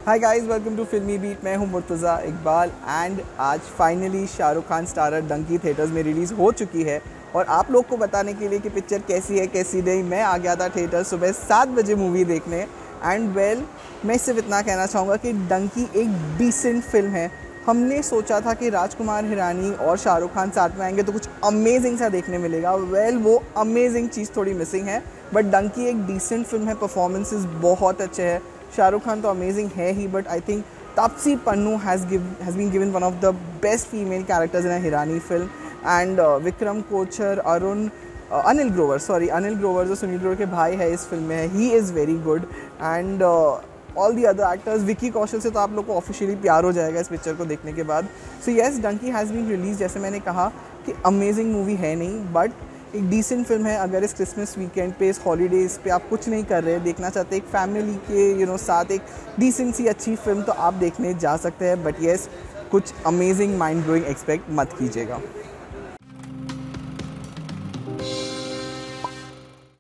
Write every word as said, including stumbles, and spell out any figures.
Hi guys, welcome to Filmibeat. मैं हूं Murtaza Iqbal and आज finally Shah Rukh Khan starrer Dunki theatres में रिलीज़ हो चुकी है। और आप लोग को बताने के लिए कि पिक्चर कैसी है कैसी नहीं, मैं आ गया था थिएटर सुबह सात बजे मूवी देखने। एंड वेल well, मैं सिर्फ इतना कहना चाहूँगा कि डंकी एक डिसेंट फिल्म है। हमने सोचा था कि राजकुमार हिरानी और शाहरुख खान साथ में आएंगे तो कुछ अमेजिंग सा देखने मिलेगा। वेल well, वो अमेजिंग चीज़ थोड़ी मिसिंग है, बट डंकी एक डिसेंट फिल्म है। परफॉर्मेंसेस बहुत अच्छे हैं। शाहरुख खान तो अमेजिंग है ही, but I think Taapsee Pannu has give has been given one of the best female characters in a Hirani film. And Vikram Kochhar, Arun uh, Anil Grover sorry Anil Grover जो सुनील ग्रोवर के भाई है इस फिल्म में है, he is very good. And all the other actors, Vicky Kaushal से तो आप लोग को ऑफिशियली प्यार हो जाएगा इस पिक्चर को देखने के बाद। So yes, Dunki has been release. जैसे मैंने कहा कि अमेजिंग मूवी है नहीं, बट एक डिसेंट फिल्म है। अगर इस क्रिसमस वीकेंड पे, इस हॉलीडेज़ पे आप कुछ नहीं कर रहे, देखना चाहते एक फैमिली के यू नो साथ एक डिसेंट सी अच्छी फिल्म, तो आप देखने जा सकते हैं। बट येस, कुछ अमेजिंग माइंड ब्लोइंग एक्सपेक्ट मत कीजिएगा।